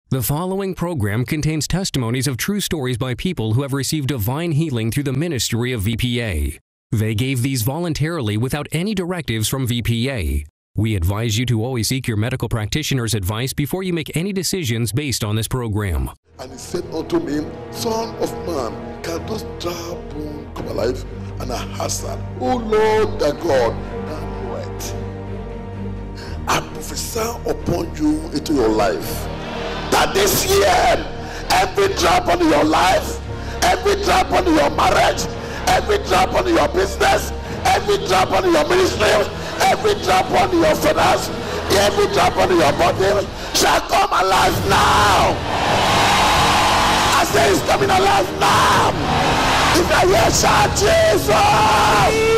The following program contains testimonies of true stories by people who have received divine healing through the ministry of VPA. They gave these voluntarily without any directives from VPA. We advise you to always seek your medical practitioner's advice before you make any decisions based on this program. And he said unto me, Son of man, can those dry bones come alive? And I answered, O Lord thy God, thou knowest. I prophesy upon you into your life that this year, every drop on your life, every drop on your marriage, every drop on your business, every drop on your ministry, every drop on your finance, every drop on your body shall come alive now. I say it's coming alive now. If I hear shout Jesus.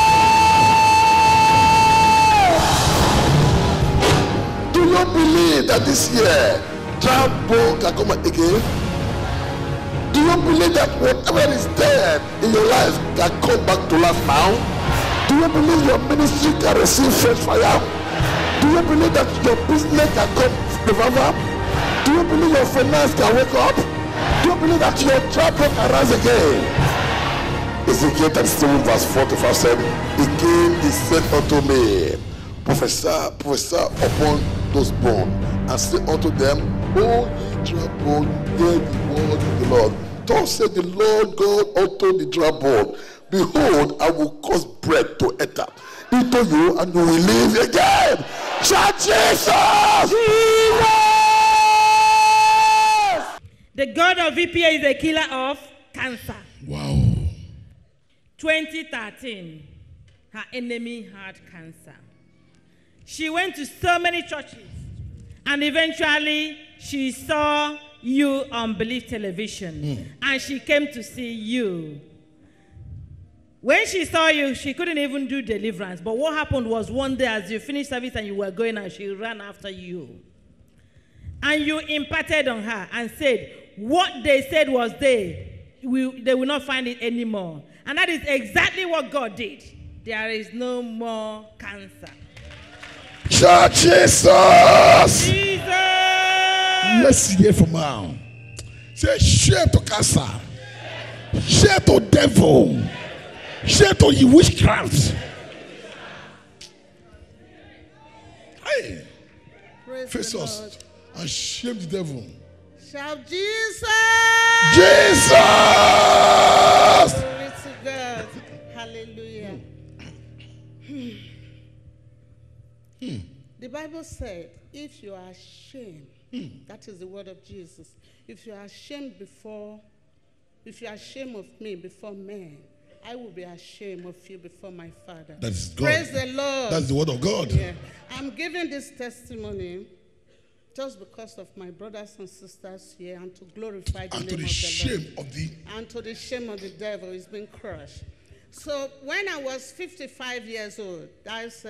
Do you believe that this year dry bone can come again? Do you believe that whatever is dead in your life can come back to life now? Do you believe your ministry can receive fresh fire? Do you believe that your business can come revival? Do you believe your finance can wake up? Do you believe that your dry bone can rise again? Ezekiel 37 verse 4 to 5 said, Again he said unto me, prophesy upon those bones, and say unto them, O ye dry bone, hear the word of the Lord. Thus said the Lord God unto the dry bone, Behold, I will cause breath to enter into you, and you will live again. Shout Jesus! Jesus! The God of VPA is a killer of cancer. Wow. 2013, her enemy had cancer. She went to so many churches, and eventually she saw you on Belief Television, and she came to see you. When she saw you, she couldn't even do deliverance. But what happened was one day as you finished service and you were going out, she ran after you. And you imparted on her and said, what they said was they will not find it anymore. And that is exactly what God did. There is no more cancer. Shout Jesus! Jesus! Let's hear from now. Say, share to cancer. Share to devil. Share to you witchcraft. Hey, face us and shame the devil. Shout Jesus! Jesus! Glory to God. Hallelujah. The Bible said, if you are ashamed, that is the word of Jesus. If you are ashamed of me before men, I will be ashamed of you before my Father. That's God. Praise the Lord. That's the word of God. Yeah. I'm giving this testimony just because of my brothers and sisters here, and to glorify the name of the Lord. And to the shame of the devil is being crushed. So when I was 55 years old, that's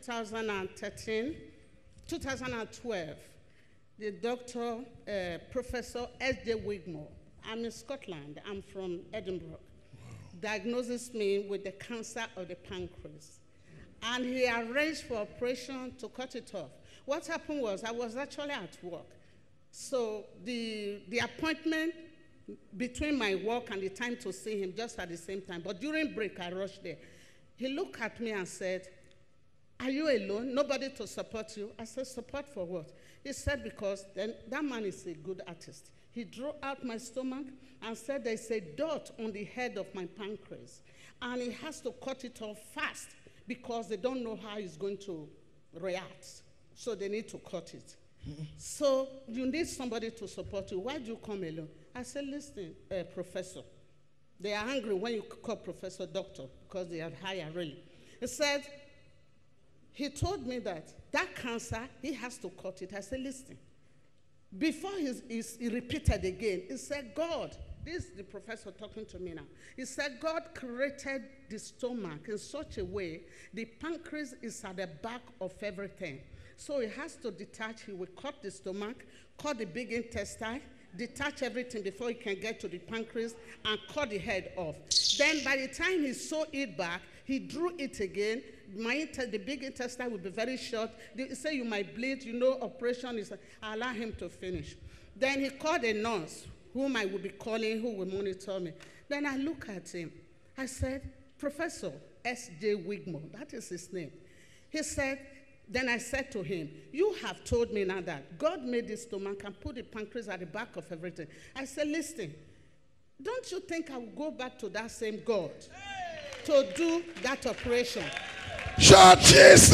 2012, the doctor, Professor S.J. Wigmore, I'm in Scotland, I'm from Edinburgh, diagnosed me with the cancer of the pancreas. And he arranged for operation to cut it off. What happened was I was actually at work. So the appointment between my work and the time to see him just at the same time. But during break, I rushed there. He looked at me and said, are you alone? Nobody to support you? I said, support for what? He said, because then that man is a good artist. He drew out my stomach and said there's a dot on the head of my pancreas. And he has to cut it off fast because they don't know how he's going to react. So they need to cut it. So you need somebody to support you. Why do you come alone? I said, listen, professor. They are angry when you call professor doctor because they are higher, really. He said, he told me that cancer, he has to cut it. I said, listen. Before he repeated again, he said, God, this is the professor talking to me now. He said, God created the stomach in such a way, the pancreas is at the back of everything. So he has to detach. He will cut the stomach, cut the big intestine, detach everything before he can get to the pancreas, and cut the head off. Then by the time he sewed it back, he drew it again, the big intestine will be very short. They say you might bleed, you know, operation is, I allow him to finish. Then he called a nurse, whom I will be calling, who will monitor me. Then I look at him. I said, Professor S.J. Wigmore, that is his name. He said, then I said to him, you have told me now that God made this stomach and put the pancreas at the back of everything. I said, listen, don't you think I will go back to that same God to do that operation? Shout Jesus!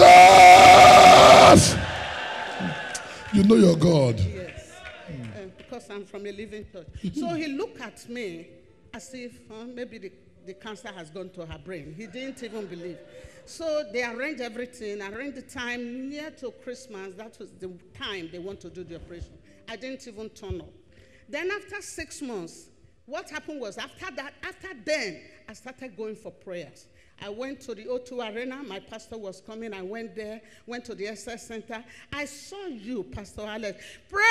You know your God. Yes, because I'm from a living church. So he looked at me as if maybe the cancer has gone to her brain. He didn't even believe. So they arranged everything, arranged the time near to Christmas. That was the time they want to do the operation. I didn't even turn up. Then after 6 months, what happened was after then, I started going for prayers. I went to the O2 Arena. My pastor was coming. I went there, went to the SS Center. I saw you, Pastor Alex. Praise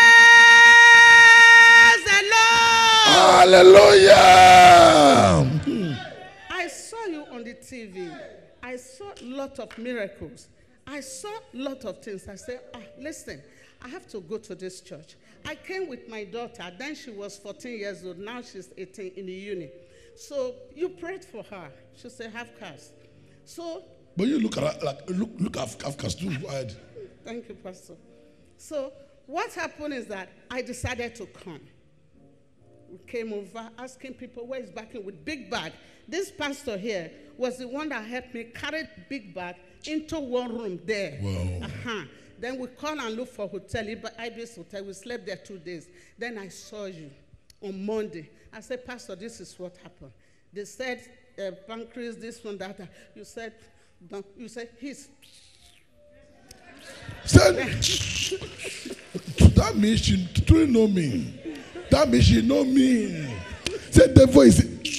the Lord! Hallelujah! I saw you on the TV. I saw a lot of miracles. I saw a lot of things. I said, listen, I have to go to this church. I came with my daughter. Then she was 14 years old. Now she's 18 in the uni. So you prayed for her. She said, have cast. So. But you look at like look at cast too. Thank you, Pastor. So what happened is that I decided to come. We came over asking people where is backing with big bag. This pastor here was the one that helped me carry the big bag into one room there. Wow. Then we called and looked for hotel, Ibis Hotel. We slept there 2 days. Then I saw you on Monday. I said, Pastor, this is what happened. They said, pancreas, this one, that. You said, he's. That means she truly know me. That means she know me. Said the voice.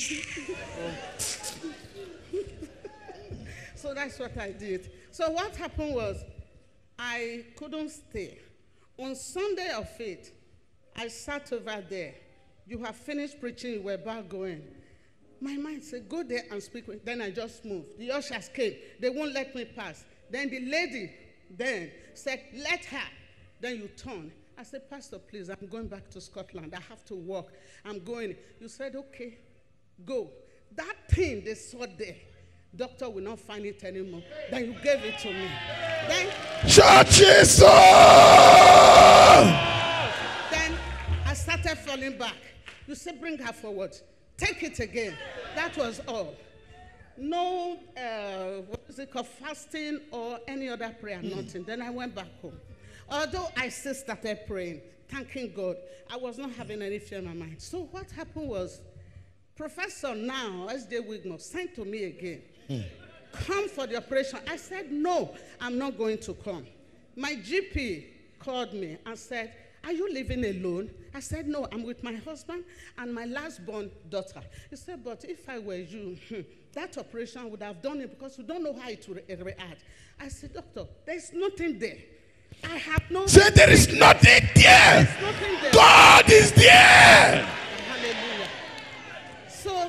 So that's what I did. So what happened was, I couldn't stay. On Sunday of Faith, I sat over there. You have finished preaching, you were about going. My mind said, go there and speak with. Then I just moved. The ushers came. They won't let me pass. Then the lady then said, let her. Then you turn. I said, Pastor, please, I'm going back to Scotland. I have to walk. I'm going. You said, okay, go. That thing they saw there, doctor will not find it anymore. Then you gave it to me. Then, churches. Then I started falling back. You said, bring her forward. Take it again. That was all. No, what is it called, fasting or any other prayer, nothing. Then I went back home. Although I still started praying, thanking God, I was not having any fear in my mind. So what happened was, Professor now, S.J. Wigmore, sent to me again. Come for the operation. I said, no, I'm not going to come. My GP called me and said, are you living alone? I said, no, I'm with my husband and my last-born daughter. He said, but if I were you, that operation would have done it because we don't know how it will react. I said, doctor, there's nothing there. I have no... Say there is nothing there. There's nothing there. God is there. Hallelujah. So,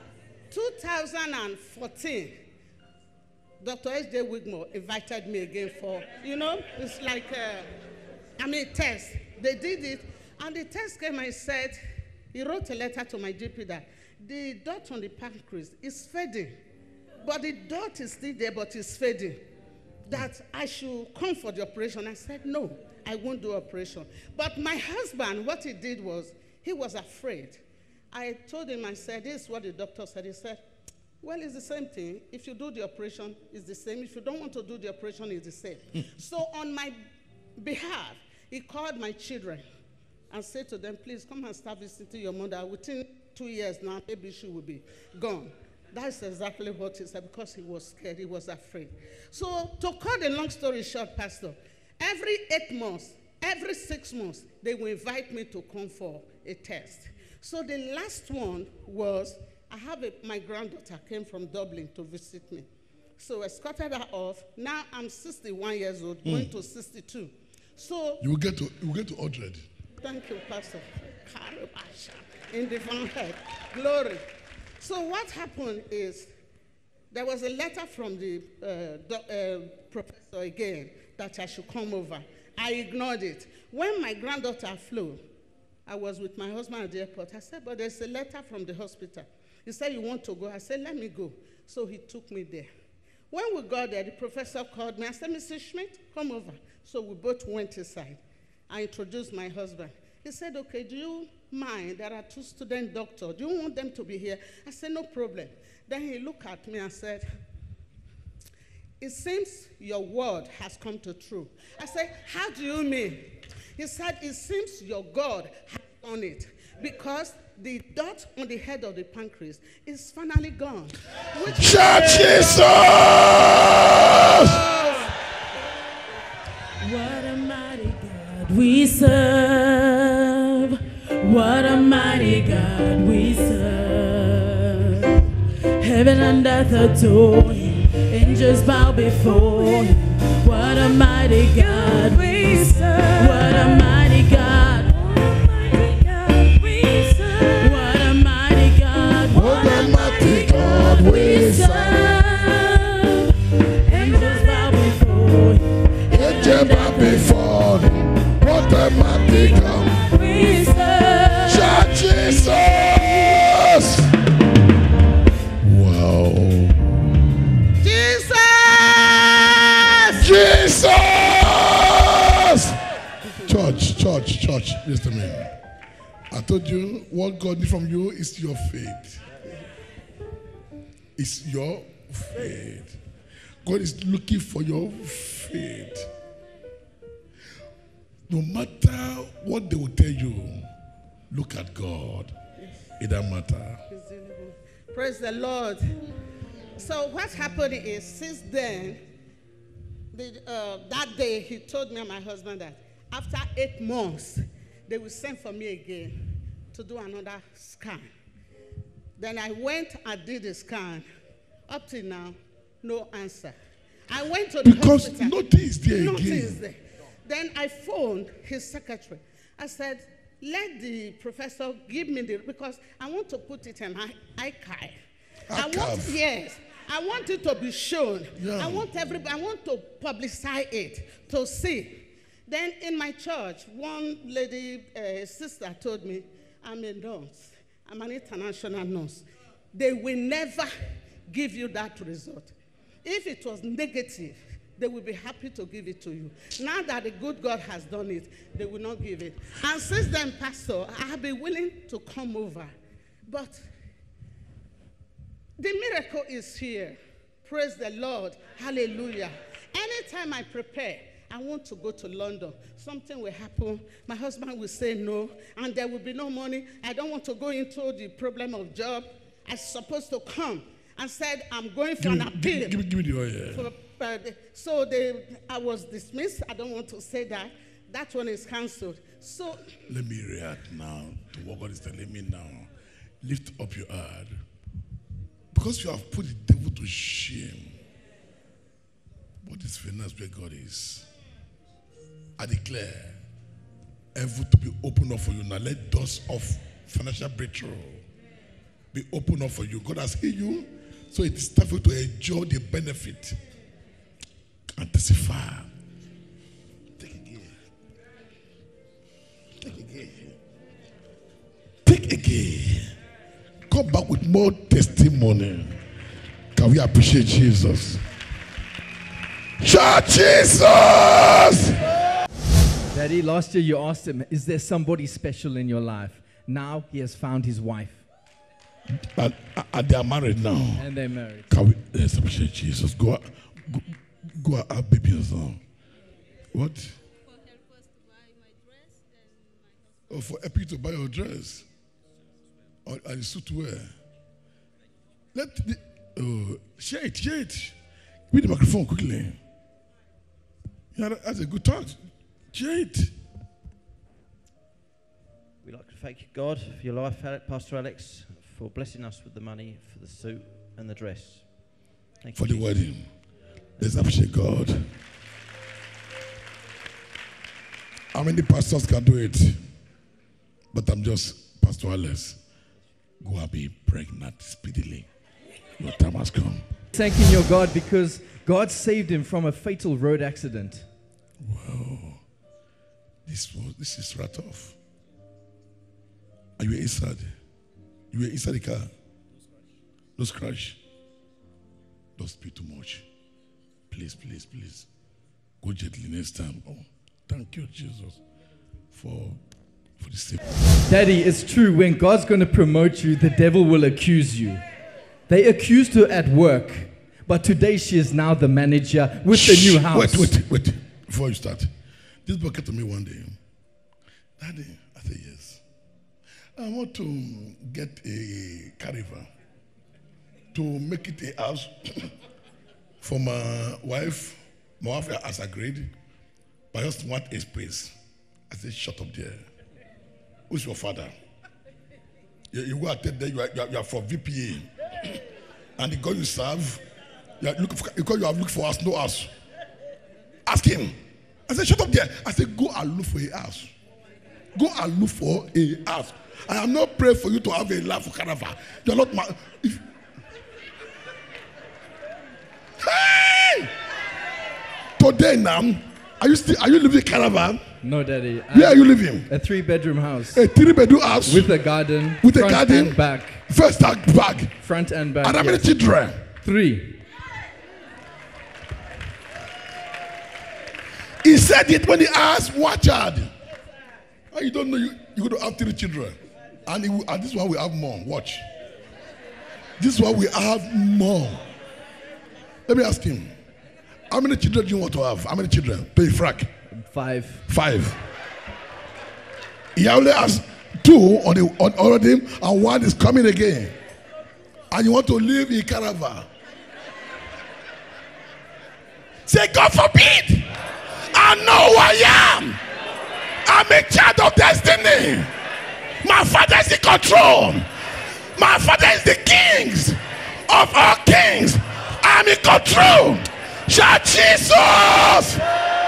2014, Dr. S.J. Wigmore invited me again for, it's like, test. They did it, and the test came and said, he wrote a letter to my GP that the dot on the pancreas is fading, but the dot is still there, but it's fading. That I should come for the operation. I said, no, I won't do operation. But my husband, what he did was, he was afraid. I told him, I said, this is what the doctor said. He said, well, it's the same thing. If you do the operation, it's the same. If you don't want to do the operation, it's the same. So on my behalf, he called my children and said to them, please come and start visiting your mother. Within 2 years now, maybe she will be gone. That's exactly what he said, because he was scared, he was afraid. So to cut the long story short, Pastor, every 8 months, every 6 months, they will invite me to come for a test. So the last one was, my granddaughter came from Dublin to visit me. So I escorted her off. Now I'm 61 years old, going to 62. So you will get to Aldred. Thank you, Pastor. In divine head. Glory. So what happened is, There was a letter from the professor again that I should come over. I ignored it. When my granddaughter flew, I was with my husband at the airport. I said, but there's a letter from the hospital. He said, you want to go? I said, let me go. So he took me there. When we got there, the professor called me. I said, Mrs. Schmidt, come over. So we both went inside. I introduced my husband. He said, okay, do you mind? There are 2 student doctors. Do you want them to be here? I said, no problem. Then he looked at me and said, it seems your word has come to true. I said, how do you mean? He said, it seems your God has done it because the dot on the head of the pancreas is finally gone. Shout Jesus! What a mighty God we serve. What a mighty God we serve. Heaven and earth adore him. Angels bow before him. What a mighty God we serve. What a mighty God. What a mighty God. What a mighty God we serve. Angels bow before him. Angels bow before him. What a mighty God we serve. Shout Jesus! Wow. Jesus! Church, listen to me. I told you what God needs from you is your faith. It's your faith. God is looking for your faith. No matter what they will tell you, look at God. It doesn't matter. Praise the Lord. So what happened is, since then, that day he told me and my husband that after 8 months, they will send for me again to do another scan. Then I went and did the scan. Up till now, no answer. I went to the hospital. Because nothing is there Nothing again. is there. Then I phoned his secretary. I said, let the professor give me because I want to put it in my archive. Yes. I want it to be shown. Yeah. I want to publicize it, to see. Then in my church, one lady, sister told me, I'm a nurse. I'm an international nurse. They will never give you that result. If it was negative, they will be happy to give it to you. Now that the good God has done it, they will not give it. And since then, Pastor, I have been willing to come over. But the miracle is here. Praise the Lord. Hallelujah. Anytime I prepare, I want to go to London. Something will happen. My husband will say no, and there will be no money. I don't want to go into the problem of job. I'm supposed to come and said, I'm going for an appeal. Give me the oil. I was dismissed. I don't want to say that. That one is cancelled. So let me react now to what God is telling me now. Lift up your heart. Because you have put the devil to shame. What is finance where God is? I declare heaven to be open up for you now. Let doors of financial breakthrough be open up for you. God has healed you, so it is time for you to enjoy the benefit and testify. Take again. Take again. Take again. Come back with more testimony. Can we appreciate Jesus? Shout Jesus! Daddy, last year you asked him, is there somebody special in your life? Now he has found his wife. And they are married now. And they're married. Can we let's appreciate Jesus? Go and have babies now. What? For help us to buy my dress and my husband. Oh, for help you to buy your dress. Or and suit to wear. Share it. Give me the microphone quickly. Yeah, that's a good talk. Share it. We'd like to thank God for your life, Pastor Alex, for blessing us with the money for the suit and the dress. Thank you For the wedding. Let's appreciate God. How many pastors can do it? But I'm just Pastor Alex. Go and be pregnant speedily. Your time has come. Thanking your God because God saved him from a fatal road accident. Wow. This is right off. And you were inside. You were inside the car. No scratch. Don't speak too much. Please, please, please. Go gently next time. Oh, thank you, Jesus, for the same. Daddy, it's true. When God's going to promote you, the devil will accuse you. They accused her at work, but today she is now the manager with the new house. Wait. Before you start, this boy came to me one day. Daddy, I said, yes. I want to get a caravan to make it a house for my wife. My wife has agreed, but I just want a space. I said, shut up there. Who's your father? You go out there, you are from VPA. And the God you serve, you have looked for us, no us. Ask him. I said, shut up there. I said, go and look for a house. Go and look for a house. I am not praying for you to have a life for caravan. You are not my. Hey! Today now, are you living in caravan? No, Daddy. Where are you living? A 3-bedroom house. A 3-bedroom house with a garden. With a front garden and back. First and back. Front and back. And how many children? 3. He said it when he asked what child. Oh, you don't know you're going to have 3 children. And this one we have more. Watch. This one we have more. Let me ask him. How many children do you want to have? How many children? Pay frack. 5. He only has 2 on already, and 1 is coming again. And you want to live in caravan. Say, God forbid. I know who I am. I'm a child of destiny. My father is in control. My father is the kings of all kings. I'm in control. Shout Jesus.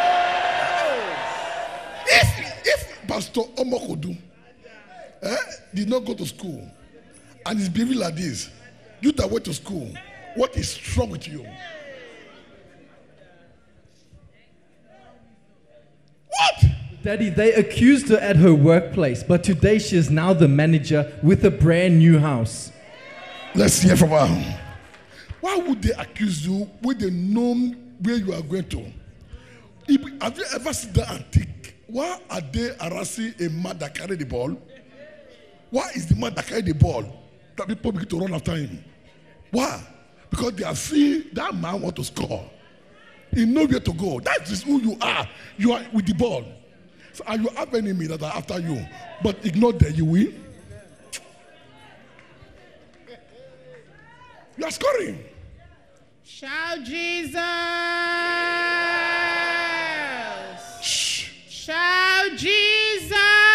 If Pastor Omokodu did not go to school and is behaving like this, you that went to school, what is wrong with you? What? Daddy, they accused her at her workplace, but today she is now the manager with a brand new house. Let's hear from her. Why would they accuse you when they know where you are going to? Have you ever seen that and think, why are they harassing a man that carried the ball? Why is the man that carried the ball that people begin to run after him? Why? Because they are seeing that man want to score. He knows where to go. That is who you are. You are with the ball. So, and you have enemy that are after you, but ignore them, you win. You are scoring. Shout Jesus. Shh. Shout Jesus.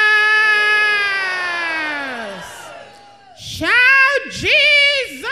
Shout Jesus.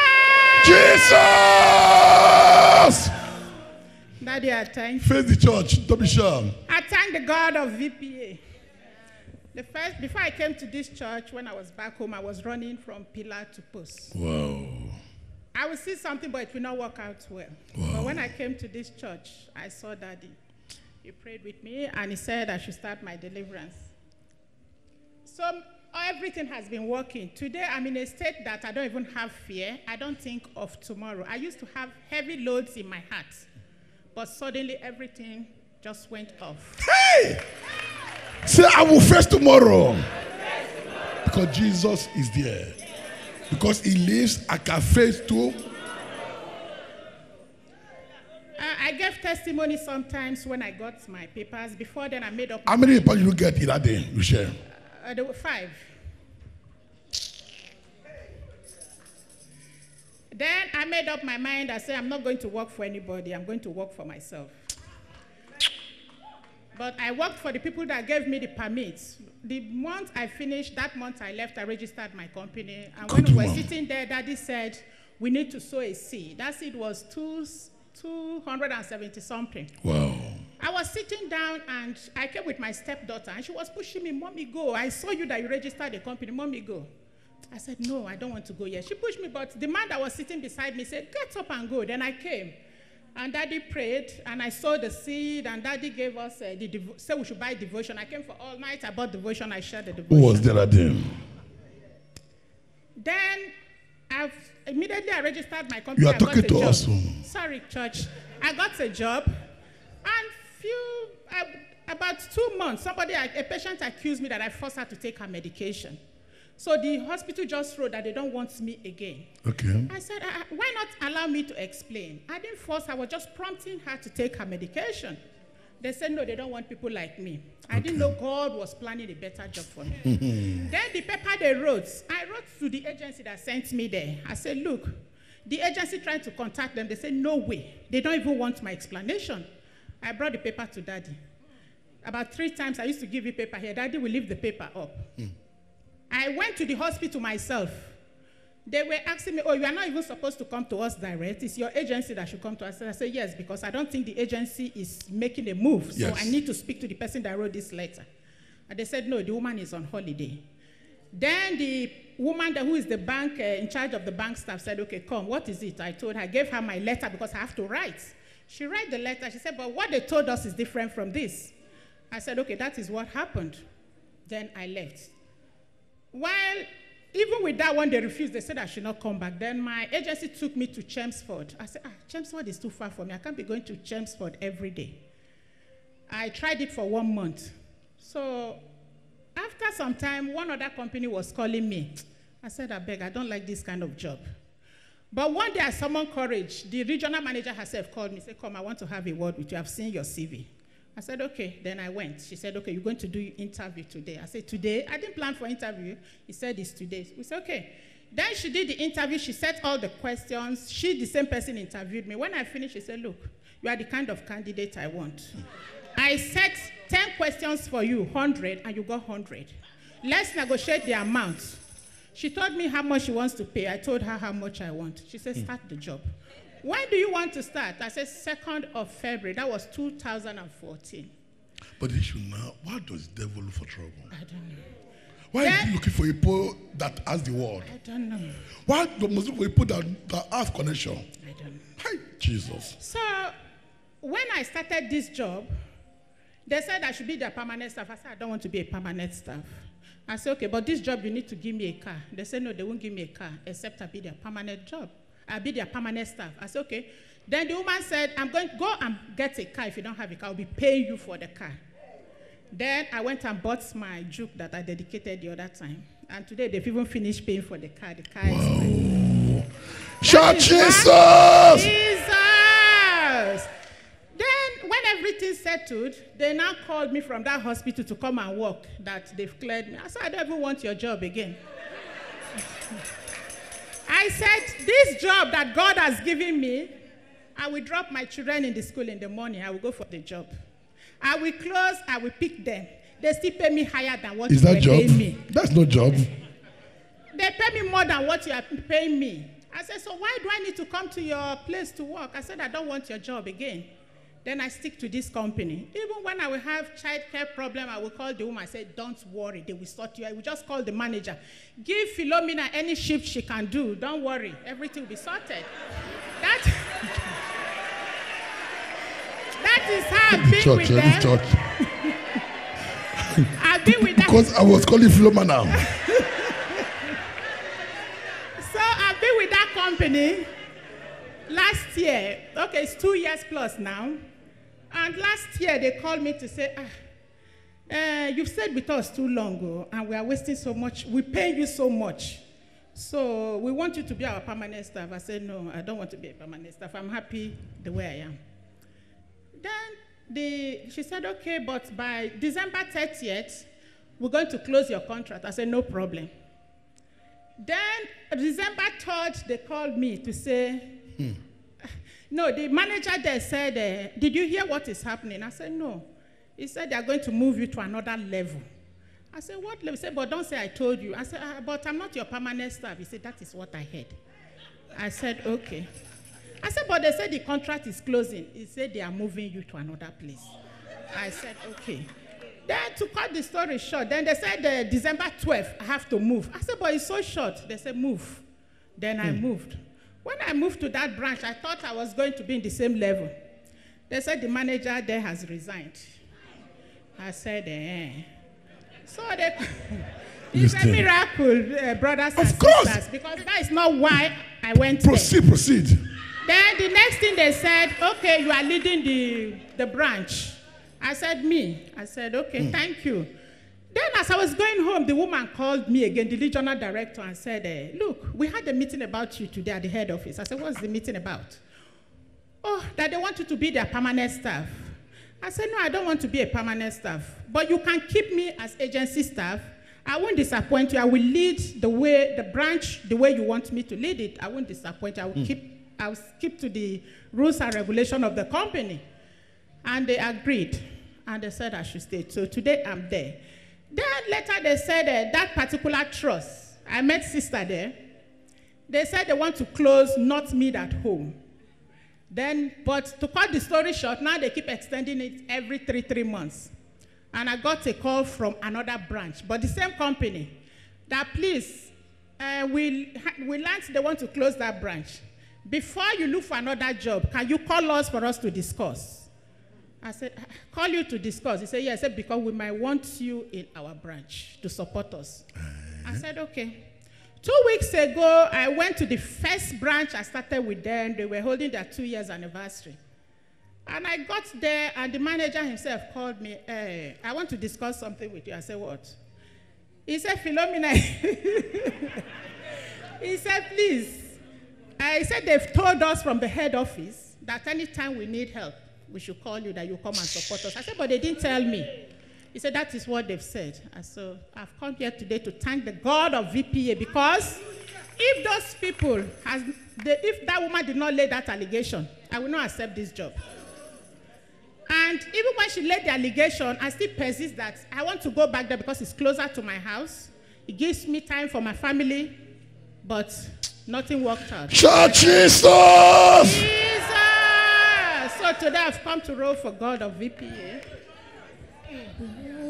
Jesus. Daddy, I thank you. Face the church. Don't be shy. I thank the God of VPA. Before I came to this church, when I was back home, I was running from pillar to post. Wow. I will see something, but it will not work out well. Wow. But when I came to this church, I saw Daddy. He prayed with me, and he said I should start my deliverance. So everything has been working. Today, I'm in a state that I don't even have fear. I don't think of tomorrow. I used to have heavy loads in my heart. But suddenly, everything just went off. Hey! Say, I will face tomorrow. Because Jesus is there. Because he lives, I can face too. I gave testimony sometimes when I got my papers. Before then, I made up. How many papers you get in that day? You share? There were 5. Then I made up my mind. I said, I'm not going to work for anybody. I'm going to work for myself. But I worked for the people that gave me the permits. The month I finished, that month I left, I registered my company. And when we were sitting there, Daddy said, we need to sow a seed. That seed was 270 something. Wow. I was sitting down and I came with my stepdaughter and she was pushing me, Mommy, go. I saw you that you registered the company. Mommy, go. I said, no, I don't want to go yet. She pushed me, but the man that was sitting beside me said, get up and go. Then I came. And Daddy prayed, and I sowed the seed, and Daddy gave us said we should buy devotion. I came for all night. I bought devotion. I shared the devotion. Who was there at them? Then immediately I registered my company. You are talking to us. Sorry, church. I got a job, and about 2 months, a patient accused me that I forced her to take her medication. So the hospital just wrote that they don't want me again. Okay. I said, why not allow me to explain? I didn't force her. I was just prompting her to take her medication. They said, no, they don't want people like me. I didn't know God was planning a better job for me. Then the paper they wrote, I wrote to the agency that sent me there. I said, look, the agency tried to contact them. They said, no way. They don't even want my explanation. I brought the paper to Daddy. About 3 times I used to give you paper here. Daddy will leave the paper up. I went to the hospital myself. They were asking me, oh, you are not even supposed to come to us direct. It's your agency that should come to us. I said, yes, because I don't think the agency is making a move. So I need to speak to the person that wrote this letter. And they said, no, the woman is on holiday. Then the woman who is the bank, in charge of the bank staff said, okay, come, what is it? I told her, I gave her my letter because I have to write. She read the letter. She said, but what they told us is different from this. I said, okay, that is what happened. Then I left. While, even with that one, they refused. They said I should not come back. Then my agency took me to Chelmsford. I said, Chelmsford is too far for me. I can't be going to Chelmsford every day. I tried it for 1 month. So after some time, one other company was calling me. I said, I beg, I don't like this kind of job. But one day I summoned courage. The regional manager herself called me, said, come, I want to have a word with you. I've seen your CV. I said, okay. Then I went. She said, okay, you're going to do your interview today. I said, today? I didn't plan for interview. He said, it's today. We said, okay. Then she did the interview. She set all the questions. The same person, interviewed me. When I finished, she said, look, you are the kind of candidate I want. I set 10 questions for you, 100, and you got 100. Let's negotiate the amount. She told me how much she wants to pay. I told her how much I want. She said, start the job. When do you want to start? I said, 2nd of February. That was 2014. But the issue now, why does the devil look for trouble? I don't know. Why is he looking for people that has the word? I don't know. Why must look for people that have connection? I don't know. Hi, Jesus. So, when I started this job, they said I should be their permanent staff. I said, I don't want to be a permanent staff. I said, okay, but this job, you need to give me a car. They said, no, they won't give me a car, except I be their permanent job. I'll be their permanent staff. I said, okay. Then the woman said, I'm going to go and get a car. If you don't have a car, I'll be paying you for the car. Then I went and bought my juke that I dedicated the other time. And today they've even finished paying for the car. The car is mine. Shout Jesus! Jesus! Then when everything settled, they now called me from that hospital to come and work, that they've cleared me. I said, I don't even want your job again. I said, this job that God has given me, I will drop my children in the school in the morning. I will go for the job. I will close. I will pick them. They still pay me higher than what you are paying me. That's no job. They pay me more than what you are paying me. I said, so why do I need to come to your place to work? I said, I don't want your job again. Then I stick to this company. Even when I will have childcare problem, I will call the woman. I say, don't worry, they will sort you. I will just call the manager. Give Philomena any shift she can do. Don't worry, everything will be sorted. That is how I've been with them. I've been with them. Because I was calling Philomena. So I've been with that company last year. Okay, it's 2 years plus now. And last year, they called me to say, you've stayed with us too long, and we are wasting so much. We pay you so much. So we want you to be our permanent staff. I said, no, I don't want to be a permanent staff. I'm happy the way I am. Then she said, okay, but by December 30th, we're going to close your contract. I said, no problem. Then December 3rd, they called me to say, no, the manager there said, did you hear what is happening? I said, no. He said, they are going to move you to another level. I said, what level? He said, but don't say I told you. I said, but I'm not your permanent staff. He said, that is what I heard. I said, okay. I said, but they said the contract is closing. He said, they are moving you to another place. I said, okay. Then to cut the story short, then they said December 12th, I have to move. I said, but it's so short. They said, move. Then I moved. When I moved to that branch, I thought I was going to be in the same level. They said the manager there has resigned. I said, So it's a miracle, brothers and sisters, because that is not why I went there. Proceed. Then the next thing they said, okay, you are leading the branch. I said, me. I said, okay, thank you. Then as I was going home, the woman called me again, the regional director, and said, look, we had a meeting about you today at the head office. I said, what's the meeting about? Oh, that they want you to be their permanent staff. I said, no, I don't want to be a permanent staff. But you can keep me as agency staff. I won't disappoint you. I will lead the branch the way you want me to lead it. I won't disappoint you. I will keep to the rules and regulation of the company. And they agreed. And they said I should stay. So today I'm there. Then later they said that particular trust, I met sister there. They said they want to close Not Meet at Home. Then, but to cut the story short, now they keep extending it every three months. And I got a call from another branch, but the same company, that please, we learned they want to close that branch. Before you look for another job, can you call us for us to discuss? I said, call you to discuss. He said, yes, I said, because we might want you in our branch to support us. I said, okay. 2 weeks ago, I went to the first branch I started with them. They were holding their 2 years anniversary. And I got there, and the manager himself called me, hey, I want to discuss something with you. I said, what? He said, Philomena. He said, please. He said, they've told us from the head office that anytime we need help, we should call you, that you come and support us. I said, but they didn't tell me. He said, that is what they've said. And so I've come here today to thank the God of VPA, because if those people, if that woman did not lay that allegation, I will not accept this job. And even when she laid the allegation, I still persist that I want to go back there because it's closer to my house. It gives me time for my family, but nothing worked out. Shout Jesus! Jesus! So today I've come to roll for God of VPA.